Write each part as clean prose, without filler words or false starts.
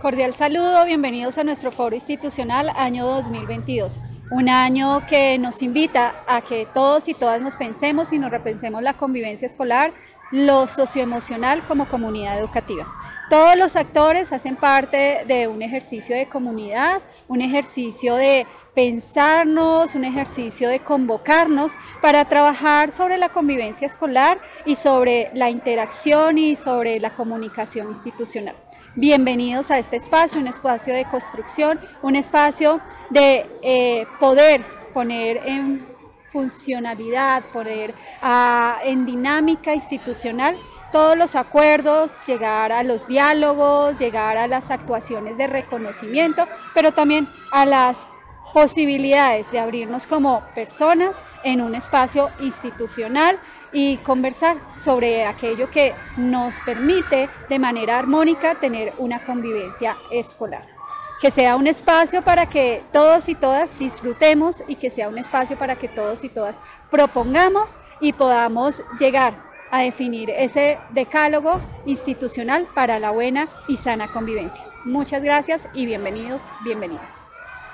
Cordial saludo, bienvenidos a nuestro foro institucional año 2022. Un año que nos invita a que todos y todas nos pensemos y nos repensemos la convivencia escolar, lo socioemocional como comunidad educativa. Todos los actores hacen parte de un ejercicio de comunidad, un ejercicio de pensarnos, un ejercicio de convocarnos para trabajar sobre la convivencia escolar y sobre la interacción y sobre la comunicación institucional. Bienvenidos a este espacio, un espacio de construcción, un espacio de poder poner en funcionalidad, poner en dinámica institucional todos los acuerdos, llegar a los diálogos, llegar a las actuaciones de reconocimiento, pero también a las posibilidades de abrirnos como personas en un espacio institucional y conversar sobre aquello que nos permite de manera armónica tener una convivencia escolar. Que sea un espacio para que todos y todas disfrutemos y que sea un espacio para que todos y todas propongamos y podamos llegar a definir ese decálogo institucional para la buena y sana convivencia. Muchas gracias y bienvenidos, bienvenidas.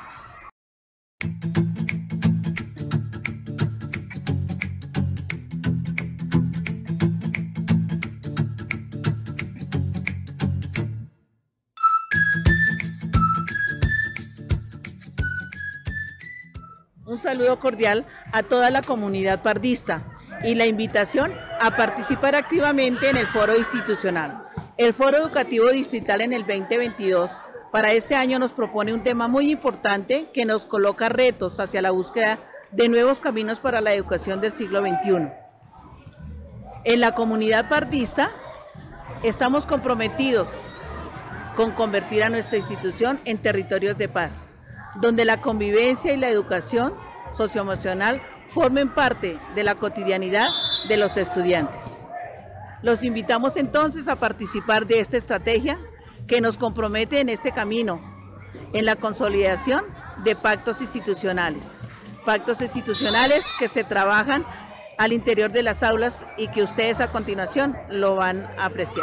Un saludo cordial a toda la comunidad pardista y la invitación a participar activamente en el foro institucional. El Foro Educativo Distrital en el 2022 para este año nos propone un tema muy importante que nos coloca retos hacia la búsqueda de nuevos caminos para la educación del siglo XXI. En la comunidad pardista estamos comprometidos con convertir a nuestra institución en territorios de paz, donde la convivencia y la educación socioemocional formen parte de la cotidianidad de los estudiantes. Los invitamos entonces a participar de esta estrategia que nos compromete en este camino, en la consolidación de pactos institucionales que se trabajan al interior de las aulas y que ustedes a continuación lo van a apreciar.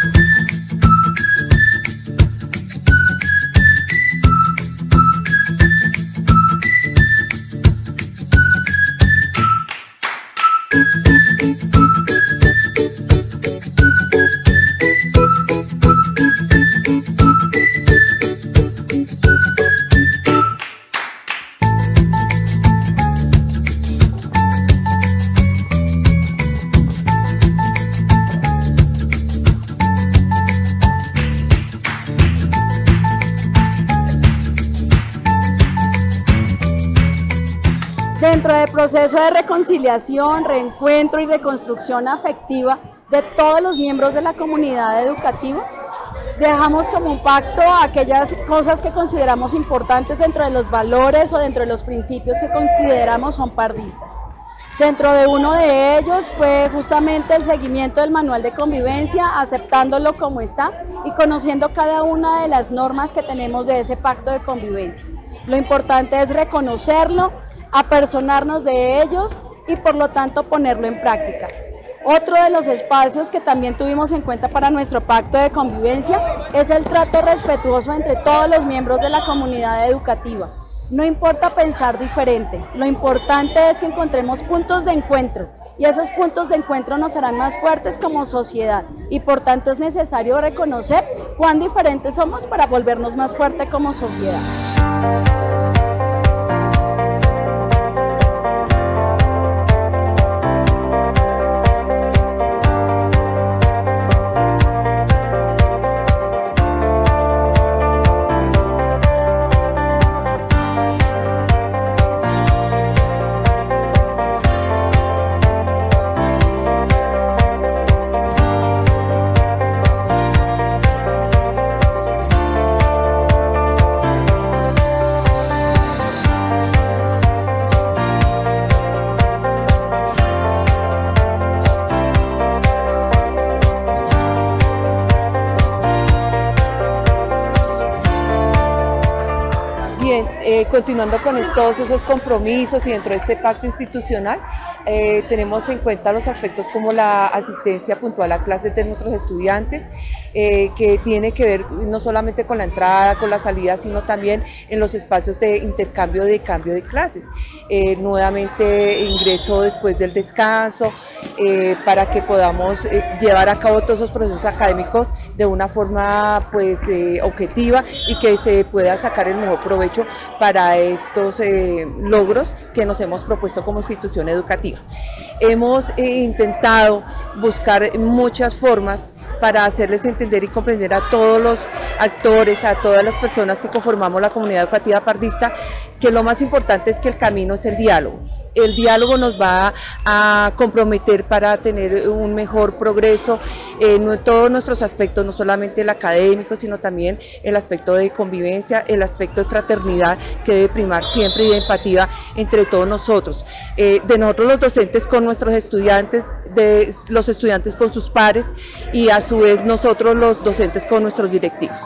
Dentro del proceso de reconciliación, reencuentro y reconstrucción afectiva de todos los miembros de la comunidad educativa, dejamos como un pacto aquellas cosas que consideramos importantes dentro de los valores o dentro de los principios que consideramos son pardistas. Dentro de uno de ellos fue justamente el seguimiento del manual de convivencia, aceptándolo como está y conociendo cada una de las normas que tenemos de ese pacto de convivencia. Lo importante es reconocerlo, apersonarnos de ellos y por lo tanto ponerlo en práctica. Otro de los espacios que también tuvimos en cuenta para nuestro pacto de convivencia es el trato respetuoso entre todos los miembros de la comunidad educativa. No importa pensar diferente, lo importante es que encontremos puntos de encuentro y esos puntos de encuentro nos harán más fuertes como sociedad y por tanto es necesario reconocer cuán diferentes somos para volvernos más fuertes como sociedad. Continuando con todos esos compromisos y dentro de este pacto institucional, tenemos en cuenta los aspectos como la asistencia puntual a clases de nuestros estudiantes, que tiene que ver no solamente con la entrada, con la salida, sino también en los espacios de intercambio de cambio de clases. Nuevamente ingreso después del descanso, para que podamos llevar a cabo todos esos procesos académicos de una forma pues objetiva y que se pueda sacar el mejor provecho para estos logros que nos hemos propuesto como institución educativa. Hemos intentado buscar muchas formas para hacerles entender y comprender a todos los actores, a todas las personas que conformamos la comunidad educativa pardista, que lo más importante es que el camino es el diálogo. El diálogo nos va a comprometer para tener un mejor progreso en todos nuestros aspectos, no solamente el académico, sino también el aspecto de convivencia, el aspecto de fraternidad que debe primar siempre y de empatía entre todos nosotros. De nosotros los docentes con nuestros estudiantes, de los estudiantes con sus pares y a su vez nosotros los docentes con nuestros directivos.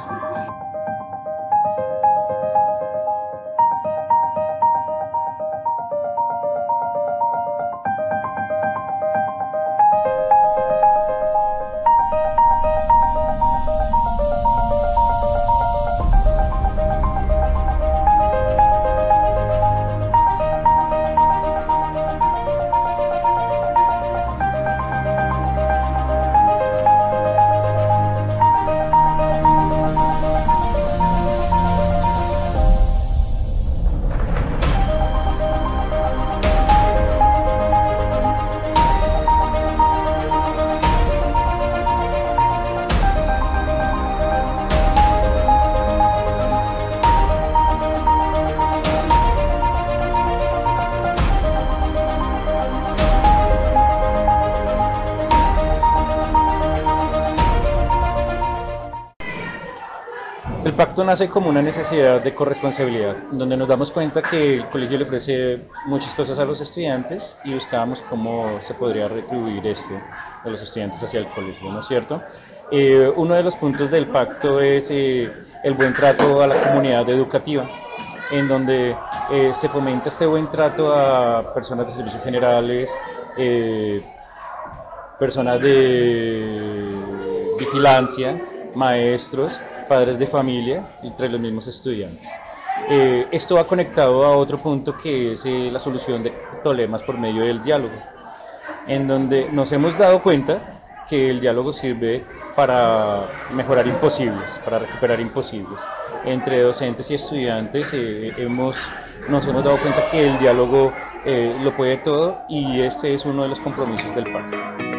El pacto nace como una necesidad de corresponsabilidad, donde nos damos cuenta que el colegio le ofrece muchas cosas a los estudiantes y buscábamos cómo se podría retribuir esto de los estudiantes hacia el colegio, ¿no es cierto? Uno de los puntos del pacto es el buen trato a la comunidad educativa, en donde se fomenta este buen trato a personas de servicios generales, personas de vigilancia, maestros, padres de familia, entre los mismos estudiantes. Esto va conectado a otro punto que es la solución de problemas por medio del diálogo, en donde nos hemos dado cuenta que el diálogo sirve para mejorar imposibles, para recuperar imposibles. Entre docentes y estudiantes nos hemos dado cuenta que el diálogo lo puede todo y ese es uno de los compromisos del pacto.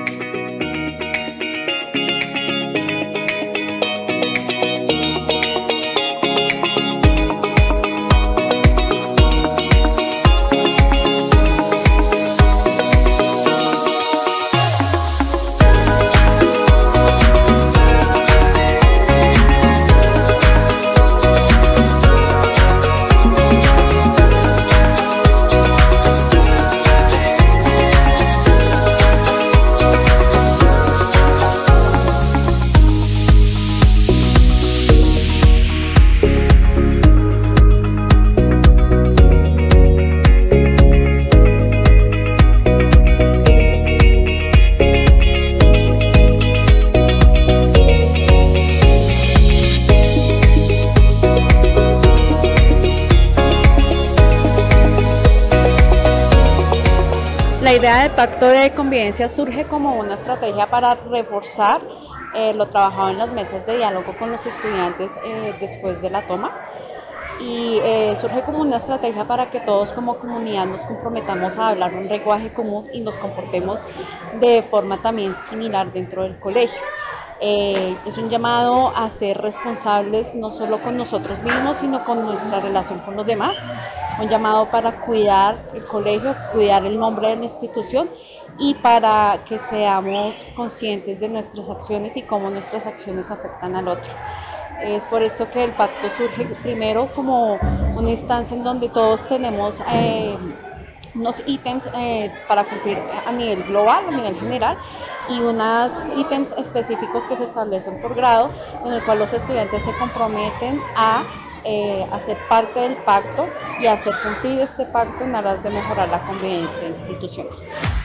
La idea del pacto de convivencia surge como una estrategia para reforzar lo trabajado en las mesas de diálogo con los estudiantes después de la toma, y surge como una estrategia para que todos como comunidad nos comprometamos a hablar un lenguaje común y nos comportemos de forma también similar dentro del colegio. Es un llamado a ser responsables no solo con nosotros mismos, sino con nuestra relación con los demás. Un llamado para cuidar el colegio, cuidar el nombre de la institución y para que seamos conscientes de nuestras acciones y cómo nuestras acciones afectan al otro. Es por esto que el pacto surge primero como una instancia en donde todos tenemos unos ítems para cumplir a nivel global, a nivel general, y unos ítems específicos que se establecen por grado, en el cual los estudiantes se comprometen a hacer parte del pacto y hacer cumplir este pacto en aras de mejorar la convivencia institucional.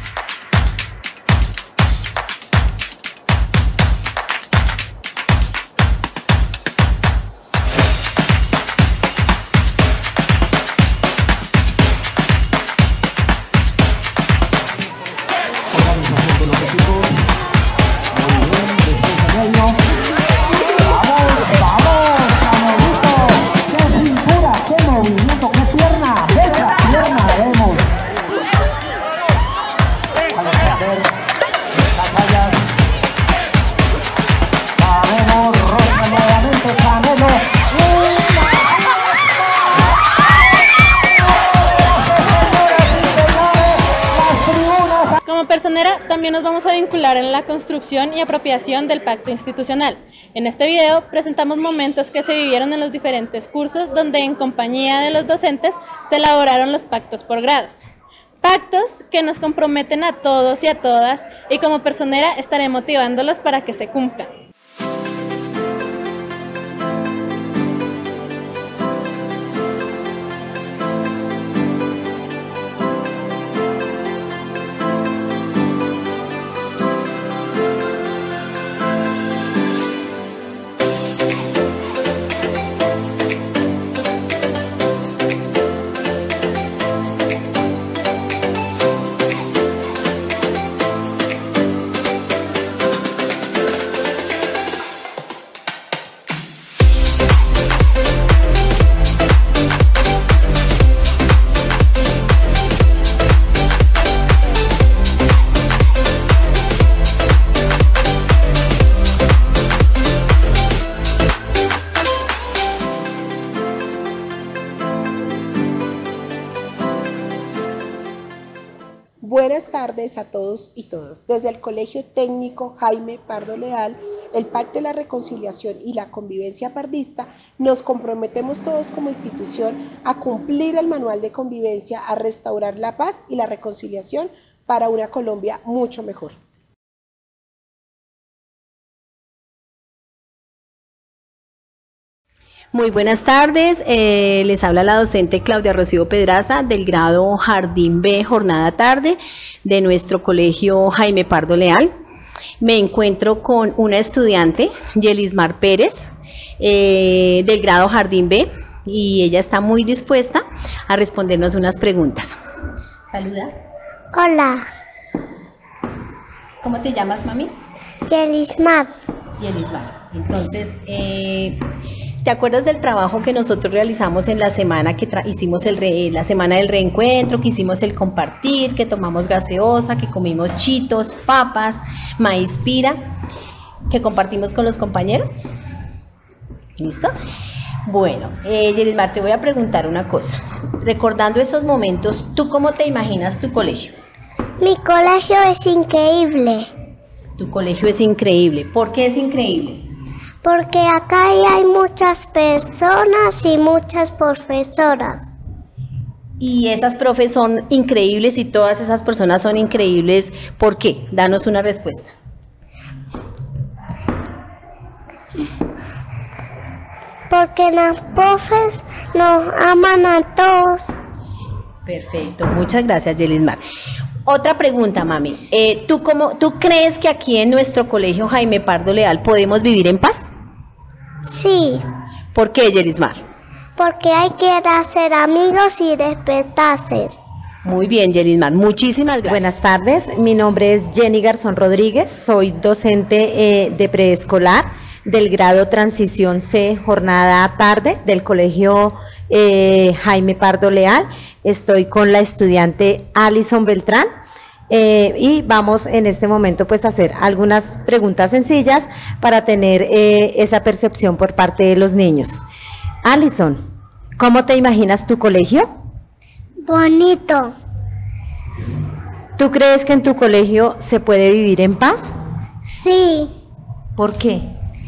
Como personera también nos vamos a vincular en la construcción y apropiación del pacto institucional. En este video presentamos momentos que se vivieron en los diferentes cursos donde en compañía de los docentes se elaboraron los pactos por grados. Pactos que nos comprometen a todos y a todas y como personera estaré motivándolos para que se cumplan. Buenas tardes a todos y todas. Desde el Colegio Técnico Jaime Pardo Leal, el Pacto de la Reconciliación y la Convivencia Pardista, nos comprometemos todos como institución a cumplir el manual de convivencia, a restaurar la paz y la reconciliación para una Colombia mucho mejor. Muy buenas tardes, les habla la docente Claudia Rocío Pedraza del grado Jardín B, jornada tarde de nuestro colegio Jaime Pardo Leal. Me encuentro con una estudiante, Yelismar Pérez, del grado Jardín B, y ella está muy dispuesta a respondernos unas preguntas. Saluda. Hola. ¿Cómo te llamas, mami? Yelismar. Yelismar. Entonces, ¿te acuerdas del trabajo que nosotros realizamos en la semana que hicimos la semana del reencuentro, que hicimos el compartir, que tomamos gaseosa, que comimos chitos, papas, maíz pira, que compartimos con los compañeros? ¿Listo? Bueno, Yelismar, te voy a preguntar una cosa. Recordando esos momentos, ¿tú cómo te imaginas tu colegio? Mi colegio es increíble. Tu colegio es increíble. ¿Por qué es increíble? Porque acá hay muchas personas y muchas profesoras. Y esas profes son increíbles y todas esas personas son increíbles. ¿Por qué? Danos una respuesta. Porque las profes nos aman a todos. Perfecto, muchas gracias, Yelismar. Otra pregunta, mami. ¿Tú crees que aquí en nuestro colegio Jaime Pardo Leal podemos vivir en paz? Sí. ¿Por qué, Yelismar? Porque hay que hacer amigos y respetarse. Muy bien, Yelismar, muchísimas gracias. Buenas tardes, mi nombre es Jenny Garzón Rodríguez, soy docente de preescolar del grado Transición C, jornada tarde del colegio Jaime Pardo Leal. Estoy con la estudiante Alison Beltrán y vamos en este momento pues a hacer algunas preguntas sencillas para tener esa percepción por parte de los niños. Alison, ¿cómo te imaginas tu colegio? Bonito. ¿Tú crees que en tu colegio se puede vivir en paz? Sí. ¿Por qué?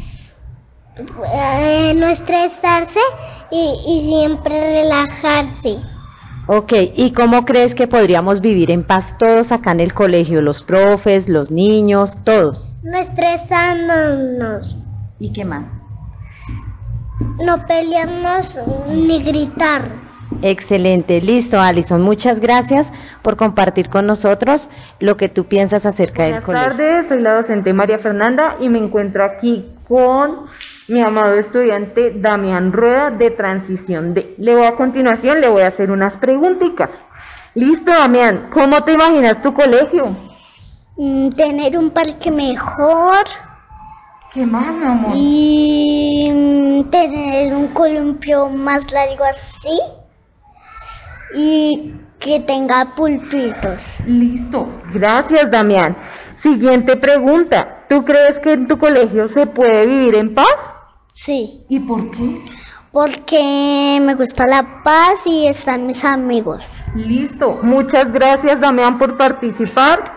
No estresarse y siempre relajarse. Ok, ¿y cómo crees que podríamos vivir en paz todos acá en el colegio? Los profes, los niños, todos. No estresándonos. ¿Y qué más? no pelearnos ni gritar. Excelente, listo, Alison, muchas gracias por compartir con nosotros lo que tú piensas acerca del colegio. Buenas tardes, soy la docente María Fernanda y me encuentro aquí con mi amado estudiante Damián Rueda de Transición D. A continuación le voy a hacer unas preguntitas. Listo, Damián, ¿cómo te imaginas tu colegio? Tener un parque mejor. ¿Qué más, mi amor? Y tener un columpio más largo así. Y que tenga pulpitos. Listo, gracias, Damián. Siguiente pregunta. ¿Tú crees que en tu colegio se puede vivir en paz? Sí. ¿Y por qué? Porque me gusta la paz y están mis amigos. Listo. Muchas gracias, Damián, por participar.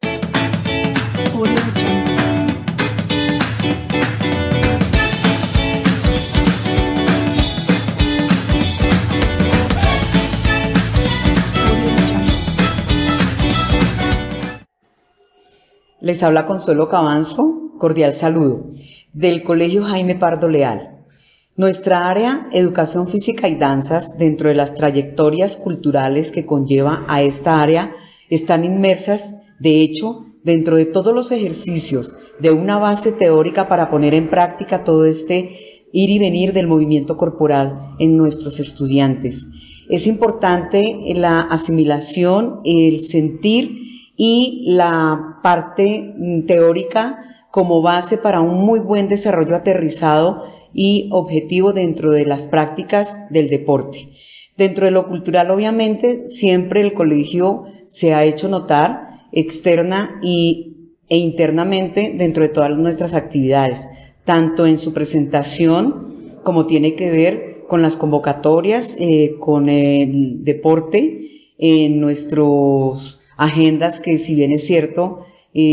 Les habla Consuelo Cabanzo, cordial saludo, del Colegio Jaime Pardo Leal. Nuestra área, Educación Física y Danzas, dentro de las trayectorias culturales que conlleva a esta área, están inmersas, de hecho, dentro de todos los ejercicios de una base teórica para poner en práctica todo este ir y venir del movimiento corporal en nuestros estudiantes. Es importante la asimilación, el sentir y la parte teórica como base para un muy buen desarrollo aterrizado y objetivo dentro de las prácticas del deporte. Dentro de lo cultural, obviamente, siempre el colegio se ha hecho notar externa e internamente dentro de todas nuestras actividades, tanto en su presentación como tiene que ver con las convocatorias, con el deporte, en nuestros agendas que, si bien es cierto,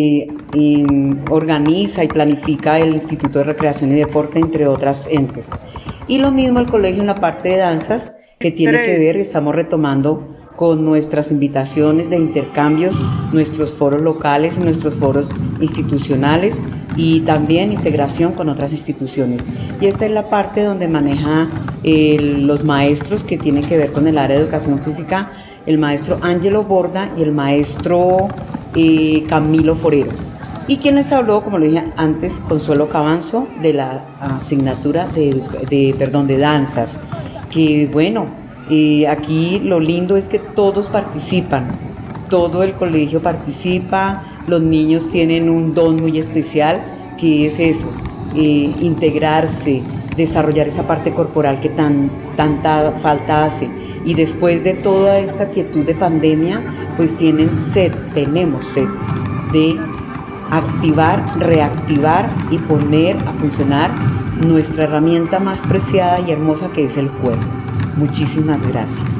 organiza y planifica el Instituto de Recreación y Deporte, entre otras entes. Y lo mismo el colegio en la parte de danzas, que tiene que ver, estamos retomando con nuestras invitaciones de intercambios, nuestros foros locales y nuestros foros institucionales, y también integración con otras instituciones. Y esta es la parte donde maneja los maestros que tienen que ver con el área de educación física, el maestro Ángelo Borda y el maestro Camilo Forero. Y quien les habló, como lo dije antes, Consuelo Cabanzo, de la asignatura de danzas. Que bueno, aquí lo lindo es que todos participan, todo el colegio participa, los niños tienen un don muy especial, que es eso, integrarse, desarrollar esa parte corporal que tanta falta hace. Y después de toda esta quietud de pandemia, pues tenemos sed de activar, reactivar y poner a funcionar nuestra herramienta más preciada y hermosa, que es el juego. Muchísimas gracias.